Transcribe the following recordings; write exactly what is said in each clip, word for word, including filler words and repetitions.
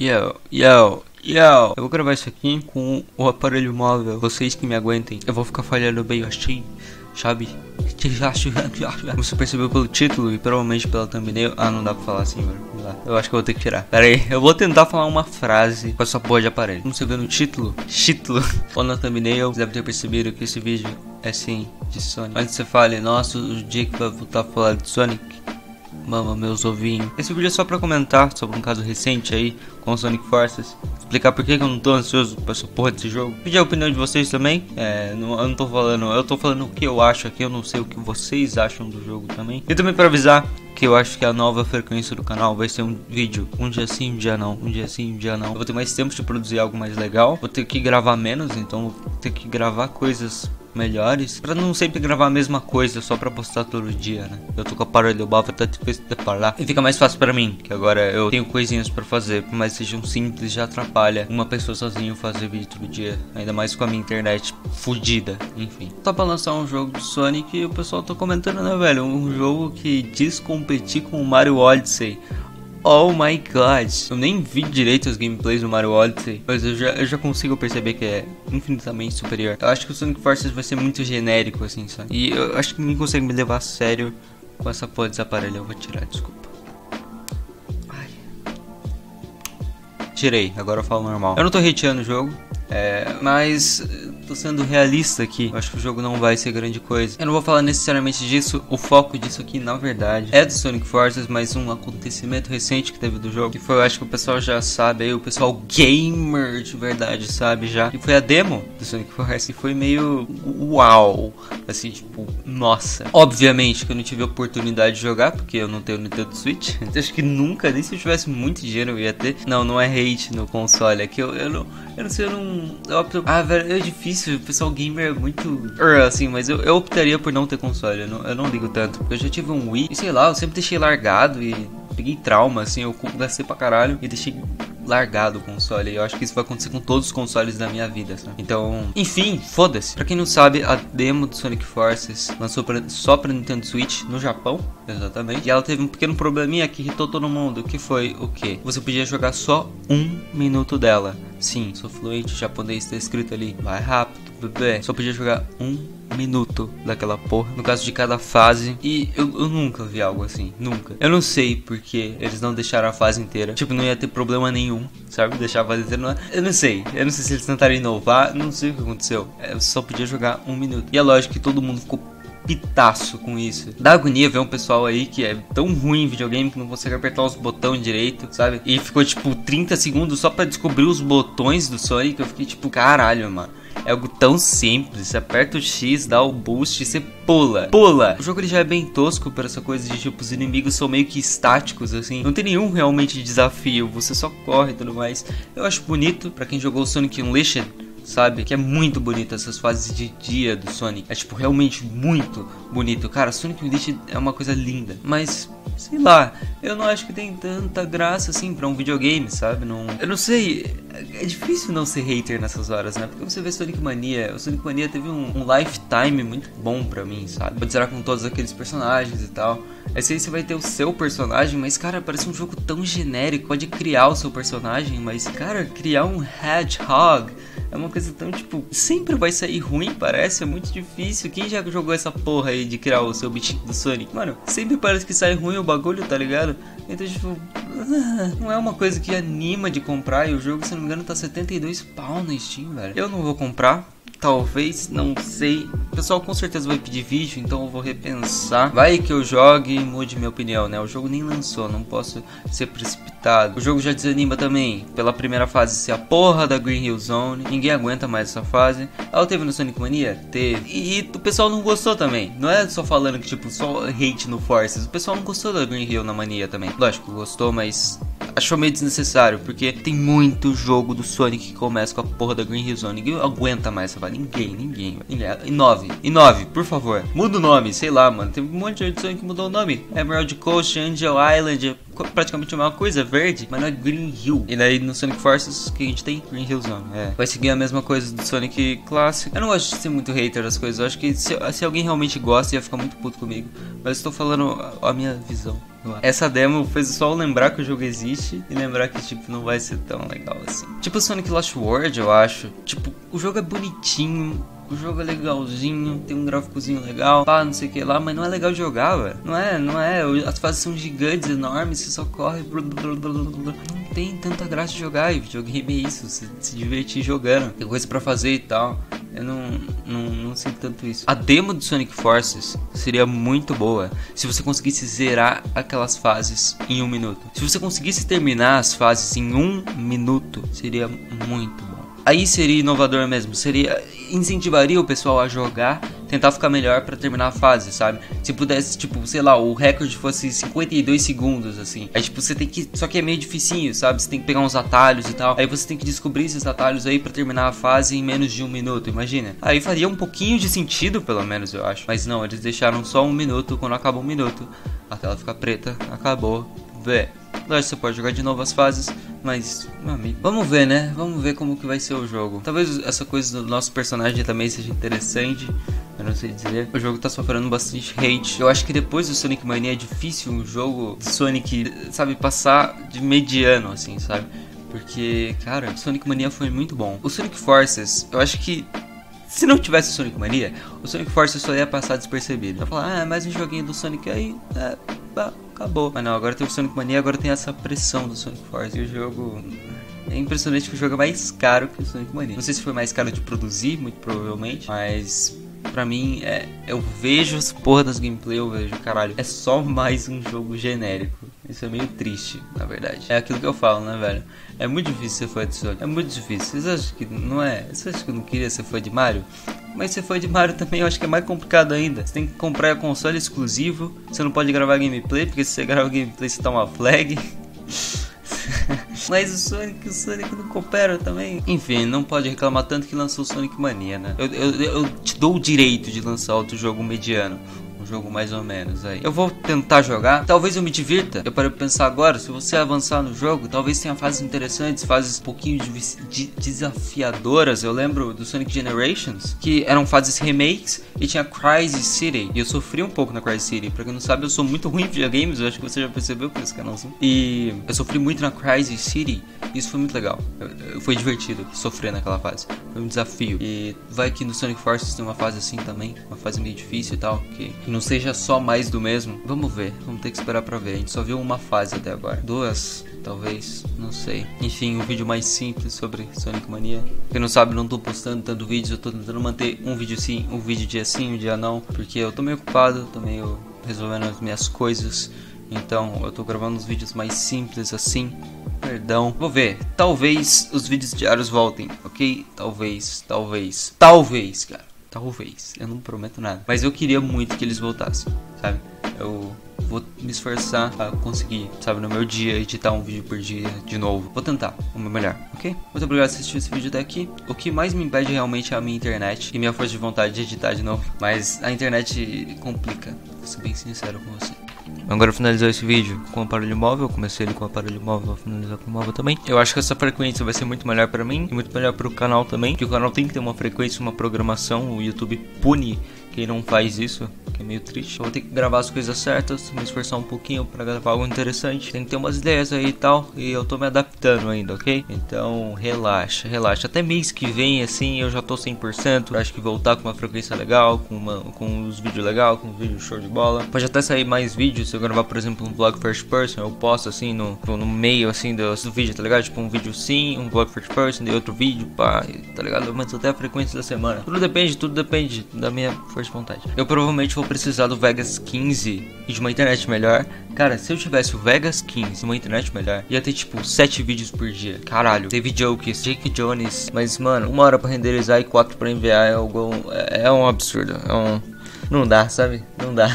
Yo, yo, yo. Eu vou gravar isso aqui com o aparelho móvel. Vocês que me aguentem. Eu vou ficar falhando bem assim, sabe? Você percebeu pelo título e provavelmente pela thumbnail. Ah, não dá pra falar assim, velho. Não dá. Eu acho que eu vou ter que tirar. Pera aí, eu vou tentar falar uma frase com essa porra de aparelho. Como você vê no título, título ou na thumbnail, você deve ter percebido que esse vídeo é sim de Sonic. Antes você fale, nossa, o dia que vai voltar a falar de Sonic, mama meus ovinhos. Esse vídeo é só pra comentar sobre um caso recente aí com o Sonic Forces. Explicar por que eu não tô ansioso pra essa porra desse jogo. Pedir a opinião de vocês também. É, não, eu não tô falando, eu tô falando o que eu acho aqui. Eu não sei o que vocês acham do jogo também. E também pra avisar que eu acho que a nova frequência do canal vai ser um vídeo um dia sim, um dia não, um dia sim, um dia não. Eu vou ter mais tempo de produzir algo mais legal. Vou ter que gravar menos, então vou ter que gravar coisas melhores, pra não sempre gravar a mesma coisa só pra postar todo dia, né? Eu tô com a parede bafo, tá difícil de falar. E fica mais fácil pra mim, que agora eu tenho coisinhas pra fazer, por mais que sejam simples, já atrapalha uma pessoa sozinho fazer vídeo todo dia, ainda mais com a minha internet fodida, enfim. Tá pra lançar um jogo do Sonic e o pessoal tá comentando, né, velho? Um jogo que diz competir com o Mario Odyssey. Oh my god, eu nem vi direito as gameplays do Mario Odyssey, mas eu já, eu já consigo perceber que é infinitamente superior. Eu acho que o Sonic Forces vai ser muito genérico assim, sabe? E eu acho que ninguém consegue me levar a sério com essa porra desse aparelho. Eu vou tirar, desculpa. Ai. Tirei, agora eu falo normal. Eu não tô hateando o jogo, é, mas tô sendo realista aqui. Eu acho que o jogo não vai ser grande coisa. Eu não vou falar necessariamente disso. O foco disso aqui, na verdade, é do Sonic Forces, mas um acontecimento recente que teve do jogo, que foi, eu acho que o pessoal já sabe aí, o pessoal gamer de verdade sabe já, que foi a demo do Sonic Forces, e foi meio uau, assim, tipo, nossa. Obviamente que eu não tive a oportunidade de jogar, porque eu não tenho Nintendo Switch. Eu acho que nunca, nem se eu tivesse muito dinheiro eu ia ter. Não, não é hate no console, é que eu, eu não, eu não sei, eu não... Eu, ah, velho, é difícil, o pessoal gamer é muito... Uh, assim, mas eu, eu optaria por não ter console, eu não, eu não ligo tanto. Porque eu já tive um Wii, e sei lá, eu sempre deixei largado e peguei trauma, assim, eu gastei pra caralho e deixei largado o console. E eu acho que isso vai acontecer com todos os consoles da minha vida, sabe? Então, enfim, foda-se. Pra quem não sabe, a demo do Sonic Forces lançou pra, só pra Nintendo Switch no Japão, exatamente. E ela teve um pequeno probleminha que irritou todo mundo, que foi o quê? Você podia jogar só um minuto dela. Sim, sou fluente, japonês, tá escrito ali, vai rápido, bebê. Só podia jogar um minuto daquela porra, no caso de cada fase. E eu, eu nunca vi algo assim, nunca. Eu não sei porque eles não deixaram a fase inteira. Tipo, não ia ter problema nenhum, sabe? Deixar a fase inteira, não é... Eu não sei, eu não sei se eles tentaram inovar, não sei o que aconteceu. Eu só podia jogar um minuto. E é lógico que todo mundo ficou pitaço com isso. Dá agonia ver um pessoal aí que é tão ruim em videogame que não consegue apertar os botões direito, sabe? E ficou tipo trinta segundos só pra descobrir os botões do Sonic. Eu fiquei tipo, caralho, mano. É algo tão simples, você aperta o X, dá o boost e você pula, pula. O jogo ele já é bem tosco por essa coisa de tipo, os inimigos são meio que estáticos assim. Não tem nenhum realmente desafio, você só corre e tudo mais. Eu acho bonito, pra quem jogou Sonic Unleashed, sabe, que é muito bonito essas fases de dia do Sonic. É tipo, realmente muito bonito. Cara, Sonic Unleashed é uma coisa linda, mas... sei lá, eu não acho que tem tanta graça assim pra um videogame, sabe? Não, eu não sei, é difícil não ser hater nessas horas, né? Porque você vê Sonic Mania, o Sonic Mania teve um, um lifetime muito bom pra mim, sabe? Pode zerar com todos aqueles personagens e tal. Aí você vai ter o seu personagem, mas cara, parece um jogo tão genérico. Pode criar o seu personagem, mas cara, criar um Hedgehog é uma coisa tão tipo, sempre vai sair ruim, parece, é muito difícil. Quem já jogou essa porra aí de criar o seu bichinho do Sonic? Mano, sempre parece que sai ruim o bagulho, tá ligado? Então, tipo, não é uma coisa que anima de comprar. E o jogo, se não me engano, tá setenta e dois pau na Steam, velho. Eu não vou comprar, talvez, não sei. O pessoal com certeza vai pedir vídeo, então eu vou repensar. Vai que eu jogue e mude minha opinião, né? O jogo nem lançou, não posso ser precipitado. O jogo já desanima também pela primeira fase ser a porra da Green Hill Zone. Ninguém aguenta mais essa fase. Ela teve no Sonic Mania? Teve. E, e o pessoal não gostou também. Não é só falando que tipo, só hate no Forces. O pessoal não gostou da Green Hill na Mania também. Lógico, gostou, mas... achou meio desnecessário, porque tem muito jogo do Sonic que começa com a porra da Green Hill Zone. Ninguém aguenta mais essa vaga. Ninguém, ninguém. Inove, inove, por favor. Muda o nome, sei lá, mano. Tem um monte de edição que mudou o nome. Emerald Coast, Angel Island. praticamente a mesma coisa, verde, mas não é Green Hill. E daí no Sonic Forces, o que a gente tem? Green Hill Zone, é. Vai seguir a mesma coisa do Sonic Classic. Eu não gosto de ser muito hater das coisas, eu acho que se, se alguém realmente gosta, ia ficar muito puto comigo. Mas estou falando a, a minha visão. Essa demo fez só eu lembrar que o jogo existe e lembrar que, tipo, não vai ser tão legal assim. Tipo Sonic Lost World, eu acho. Tipo, o jogo é bonitinho, o jogo é legalzinho, tem um gráficozinho legal, pá, não sei o que lá, mas não é legal de jogar, velho. Não é, não é. As fases são gigantes, enormes, você só corre. Blá, blá, blá, blá, blá. Não tem tanta graça de jogar, e videogame é isso, se, se divertir jogando. Tem coisa pra fazer e tal. Eu não, não, não sinto tanto isso. A demo do Sonic Forces seria muito boa se você conseguisse zerar aquelas fases em um minuto. Se você conseguisse terminar as fases em um minuto, seria muito bom. Aí seria inovador mesmo, seria, incentivaria o pessoal a jogar, tentar ficar melhor pra terminar a fase, sabe? Se pudesse, tipo, sei lá, o recorde fosse cinquenta e dois segundos, assim. Aí, tipo, você tem que, só que é meio dificinho, sabe? Você tem que pegar uns atalhos e tal. Aí você tem que descobrir esses atalhos aí pra terminar a fase em menos de um minuto, imagina. Aí faria um pouquinho de sentido, pelo menos, eu acho. Mas não, eles deixaram só um minuto, quando acaba um minuto, a tela fica preta, acabou, vê. Lógico, você pode jogar de novo as fases, mas, meu amigo, vamos ver, né? Vamos ver como que vai ser o jogo. Talvez essa coisa do nosso personagem também seja interessante, eu não sei dizer. O jogo tá sofrendo bastante hate. Eu acho que depois do Sonic Mania é difícil um jogo de Sonic, sabe, passar de mediano, assim, sabe? Porque, cara, o Sonic Mania foi muito bom. O Sonic Forces, eu acho que se não tivesse o Sonic Mania, o Sonic Forces só ia passar despercebido. Vai falar, ah, é mais um joguinho do Sonic aí, é, bah, acabou. Mas não, agora tem o Sonic Mania, agora tem essa pressão do Sonic Forces. E o jogo... É impressionante que o jogo é mais caro que o Sonic Mania. Não sei se foi mais caro de produzir, muito provavelmente, mas... Pra mim, é, eu vejo as porra das gameplay, eu vejo, caralho, é só mais um jogo genérico. Isso é meio triste, na verdade. É aquilo que eu falo, né, velho? É muito difícil ser fã de Sonic. É muito difícil. Vocês acham que não é? Vocês acham que eu não queria ser fã de Mario? Mas ser fã de Mario também eu acho que é mais complicado ainda. Você tem que comprar console exclusivo. Você não pode gravar gameplay, porque se você gravar gameplay você toma flag. Mas o Sonic, o Sonic não coopera também. Enfim, não pode reclamar tanto que lançou o Sonic Mania, né? Eu, eu, eu te dou o direito de lançar outro jogo mediano. Um jogo mais ou menos aí. Eu vou tentar jogar. Talvez eu me divirta. Eu parei pra pensar agora. Se você avançar no jogo, talvez tenha fases interessantes. Fases um pouquinho de, de, desafiadoras. Eu lembro do Sonic Generations, que eram fases remakes. E tinha Crisis City. E eu sofri um pouco na Crisis City. Pra quem não sabe, eu sou muito ruim em videogames. Eu acho que você já percebeu por esse canalzinho. E eu sofri muito na Crisis City. E isso foi muito legal. Eu, eu, foi divertido sofrer naquela fase. Foi um desafio. E vai que no Sonic Forces tem uma fase assim também. Uma fase meio difícil e tal. Que não seja só mais do mesmo. Vamos ver, vamos ter que esperar pra ver. A gente só viu uma fase até agora. Duas, talvez, não sei. Enfim, um vídeo mais simples sobre Sonic Mania. Quem não sabe, não tô postando tanto vídeo. Eu tô tentando manter um vídeo sim, um vídeo dia sim, um dia não. Porque eu tô meio ocupado, tô meio resolvendo as minhas coisas. Então eu tô gravando uns vídeos mais simples assim. Perdão. Vou ver. Talvez os vídeos diários voltem, ok? Talvez, talvez, talvez, cara. Talvez, eu não prometo nada. Mas eu queria muito que eles voltassem, sabe? Eu vou me esforçar pra conseguir, sabe, no meu dia, editar um vídeo por dia de novo. Vou tentar o meu melhor, ok? Muito obrigado por assistir esse vídeo até aqui. O que mais me impede realmente é a minha internet e minha força de vontade de editar de novo. Mas a internet complica, vou ser bem sincero com você. Agora finalizar esse vídeo com o aparelho móvel. Eu comecei ele com o aparelho móvel, vou finalizar com o móvel também. Eu acho que essa frequência vai ser muito melhor pra mim e muito melhor pro canal também, porque o canal tem que ter uma frequência, uma programação. O YouTube pune quem não faz isso, que é meio triste. Eu vou ter que gravar as coisas certas, me esforçar um pouquinho pra gravar algo interessante. Tem que ter umas ideias aí e tal, e eu tô me adaptando ainda, ok? Então relaxa, relaxa. Até mês que vem, assim, eu já tô cem por cento. Acho que voltar com uma frequência legal, com, uma, com os vídeos legais, com os vídeos show de bola. Pode até sair mais vídeos. Se eu gravar, por exemplo, um vlog first person, eu posto assim no, no meio assim do, do vídeo, tá ligado? Tipo um vídeo sim, um vlog first person, de outro vídeo, pá, tá ligado? Eu aumento até a frequência da semana. Tudo depende, tudo depende da minha força de vontade. Eu provavelmente vou precisar do Vegas quinze e de uma internet melhor. Cara, se eu tivesse o Vegas quinze e uma internet melhor, ia ter tipo sete vídeos por dia. Caralho, teve jokes, Jake Jones. Mas mano, uma hora pra renderizar e quatro pra enviar é algo, é, é um absurdo. É um, não dá, sabe? Não dá.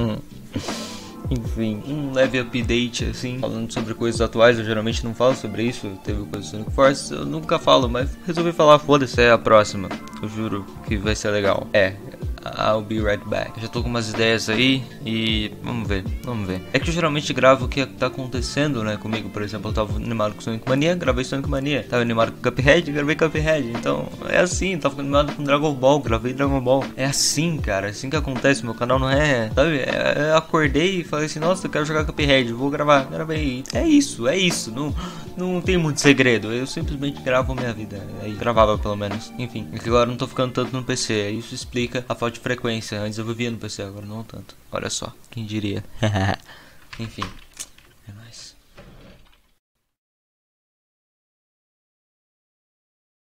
Enfim, um leve update assim, falando sobre coisas atuais. Eu geralmente não falo sobre isso. Teve coisa do Sonic Forces, eu nunca falo, mas resolvi falar, foda-se, é a próxima. Eu juro que vai ser legal. É, I'll be right back. Eu já tô com umas ideias aí e vamos ver, vamos ver. É que eu geralmente gravo o que tá acontecendo, né, comigo. Por exemplo, eu tava animado com Sonic Mania, gravei Sonic Mania. Tava animado com Cuphead, gravei Cuphead. Então, é assim, tava animado com Dragon Ball, gravei Dragon Ball. É assim, cara, é assim que acontece. Meu canal não é, sabe? É, eu acordei e falei assim, nossa, eu quero jogar Cuphead, vou gravar, gravei. É isso, é isso. Não, não tem muito segredo. Eu simplesmente gravo minha vida. Aí gravava pelo menos. Enfim, é que agora eu não tô ficando tanto no P C. Isso explica a falta de frequência. Antes eu vivia no P C, agora não tanto. Olha só, quem diria. Enfim, é nóis.